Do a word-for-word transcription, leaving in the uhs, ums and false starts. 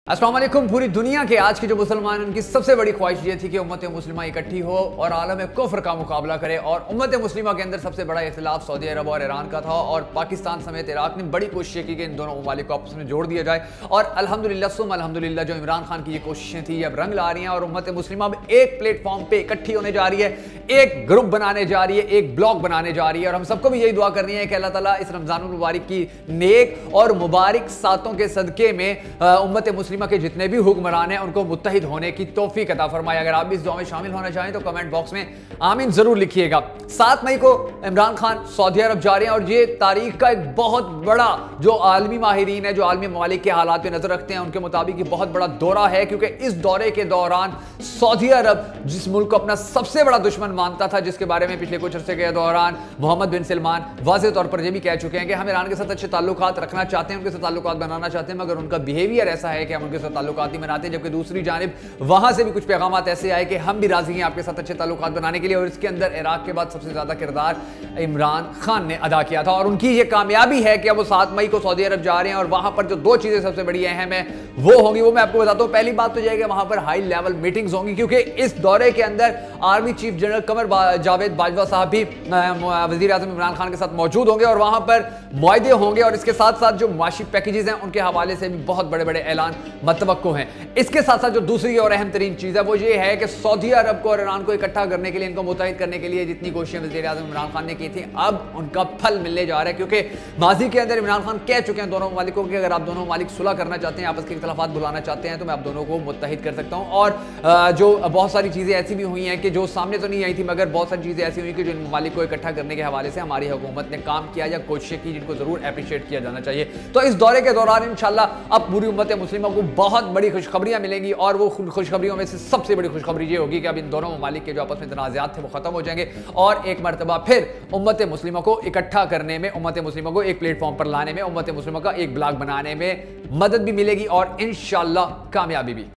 अस्सलाम वालेकुम। पूरी दुनिया के आज के जो मुसलमान उनकी सबसे बड़ी ख्वाहिश ये थी कि उम्मत मुस्लिमा इकट्ठी हो और आलम कुफ्र का मुकाबला करे। और उम्मत मुस्लिमा के अंदर सबसे बड़ा इख्तिलाफ सऊदी अरब और ईरान का था और पाकिस्तान समेत इराक ने बड़ी कोशिशें की कि इन दोनों ममालिक को आपस में जोड़ दिया जाए। और अल्हम्दुलिल्लाह सुम अल्हम्दुलिल्लाह जो इमरान खान की ये कोशिशें थी अब रंग ला रही हैं और उम्मत मुस्लिमा अब एक प्लेटफॉर्म पर इकट्ठी होने जा रही है, एक ग्रुप बनाने जा रही है, एक ब्लॉक बनाने जा रही है। और हम सबको भी यही दुआ करनी है कि अल्लाह ताला इस रमजानुल मुबारक की नेक और मुबारक सातों के सदके में उम्मत मुस्लिमा के जितने भी हुक्मरान हैं उनको मुत्तहिद होने की तौफीक अता फरमाए। अगर आप भी इस दुआ में शामिल होना चाहें तो कमेंट बॉक्स में आमीन जरूर लिखिएगा। सात मई को इमरान खान सऊदी अरब जा रहे हैं और ये तारीख का एक बहुत बड़ा जो आलमी माहिरीन है, जो आलमी ममालिक के हालात पे नजर रखते हैं, उनके मुताबिक ये बहुत बड़ा दौरा है। क्योंकि इस दौरे के दौरान सऊदी अरब जिस मुल्क को अपना सबसे बड़ा दुश्मन मानता था, जिसके बारे में पिछले कुछ अरसे के दौरान मोहम्मद बिन सलमान वाज़ेह तौर पर यह भी कह चुके हैं कि हम ईरान के साथ अच्छे ताल्लुकात रखना चाहते हैं, उनके साथ ताल्लुकात बनाना चाहते हैं, मगर उनका बिहेवियर ऐसा है कि हम उनके साथ ताल्लुकात नहीं बनाते। जबकि दूसरी जानिब वहां से भी कुछ पैगामात ऐसे आए कि हम भी राजी हैं आपके साथ अच्छे ताल्लुकात बनाने के लिए। और इसके अंदर इराक के बाद सबसे ज्यादा किरदार इमरान खान ने अदा किया था और उनकी ये कामयाबी है कि अब वो सात मई को सऊदी अरब जा रहे हैं और वहां पर जो दो चीजें सबसे बड़ी अहम है वो होंगी, वो मैं आपको बताता हूं। पहली बात तो यह है कि वहां पर हाई लेवल मीटिंग्स होंगी क्योंकि इस दौरे के अंदर army chief general Qamar Javed Bajwa साहब भी वजीर आजम इमरान खान के साथ मौजूद होंगे और वहां पर मुआहदे होंगे और इसके साथ साथ जो माशी पैकेजेस हैं उनके हवाले से भी बहुत बड़े बड़े ऐलान मतवक्को हैं। इसके साथ साथ जो दूसरी और अहम तरीन चीज है वो ये है कि सऊदी अरब को और ईरान को इकट्ठा करने के लिए, इनको मुत्तहिद करने के लिए जितनी कोशिशें वजीर आजम इमरान खान ने की थी अब उनका फल मिलने जा रहा है। क्योंकि माजी के अंदर इमरान खान कह चुके हैं दोनों ममालिकों की अगर आप दोनों ममालिक सुलह करना चाहते हैं, आपस के इख्तिलाफात बुलाना चाहते हैं तो मैं आप दोनों को मुत्तहिद कर सकता हूं। और जो बहुत सारी चीजें ऐसी भी हुई हैं कि जो सामने तो नहीं आई थी मगर बहुत सारी चीजें ऐसी हुई कि जो इन ममालिक को इकट्ठा करने के हवाले से हमारी हुकूमत ने काम किया या कोशिशें की जिनको जरूर एप्रिशिएट किया जाना चाहिए। तो इस दौरे के दौरान इंशाल्लाह अब पूरी उम्मत मुस्लिमा को बहुत बड़ी खुशखबरियां मिलेंगी और वो खुशखबरियों में से सबसे बड़ी खुशखबरी ये होगी कि अब इन दोनों ममालिक के जो आपस में तनाज़ात थे वो खत्म हो जाएंगे और एक मरतबा फिर उम्मत मुस्लिमा को इकट्ठा करने में, उम्मत मुस्लिमा को एक प्लेटफॉर्म पर लाने में, उम्मत मुस्लिमा का एक ब्लॉक बनाने में मदद भी मिलेगी और इंशाल्लाह कामयाबी भी।